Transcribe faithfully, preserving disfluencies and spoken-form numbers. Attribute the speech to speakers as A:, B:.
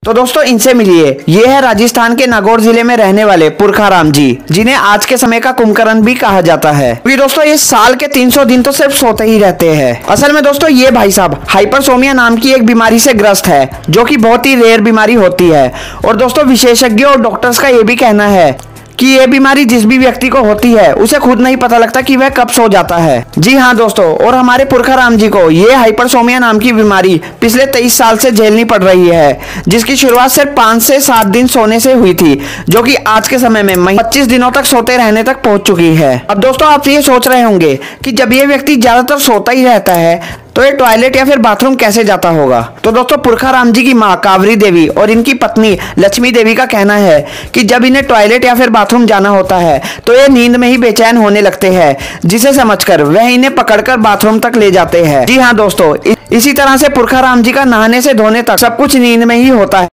A: तो दोस्तों इनसे मिलिए। ये है राजस्थान के नागौर जिले में रहने वाले पुरखा राम जी, जिन्हें आज के समय का कुंभकर्ण भी कहा जाता है। क्योंकि दोस्तों ये साल के तीन सौ दिन तो सिर्फ सोते ही रहते हैं। असल में दोस्तों ये भाई साहब हाइपरसोमिया नाम की एक बीमारी से ग्रस्त है, जो कि बहुत ही रेयर बीमारी होती है। और दोस्तों विशेषज्ञों और डॉक्टर्स का ये भी कहना है कि ये बीमारी जिस भी व्यक्ति को होती है उसे खुद नहीं पता लगता कि वह कब सो जाता है। जी हाँ दोस्तों, और हमारे पुरखा राम जी को ये हाइपरसोमिया नाम की बीमारी पिछले तेईस साल से झेलनी पड़ रही है, जिसकी शुरुआत सिर्फ पाँच से सात दिन सोने से हुई थी, जो कि आज के समय में पच्चीस दिनों तक सोते रहने तक पहुंच चुकी है। अब दोस्तों आप ये सोच रहे होंगे कि जब ये व्यक्ति ज्यादातर सोता ही रहता है तो ये टॉयलेट या फिर बाथरूम कैसे जाता होगा। तो दोस्तों पुरखा राम जी की माँ कावरी देवी और इनकी पत्नी लक्ष्मी देवी का कहना है कि जब इन्हें टॉयलेट या फिर बाथरूम जाना होता है तो ये नींद में ही बेचैन होने लगते हैं, जिसे समझकर वह इन्हें पकड़कर बाथरूम तक ले जाते हैं। जी हाँ दोस्तों, इसी तरह से पुरखा राम जी का नहाने से धोने तक सब कुछ नींद में ही होता है।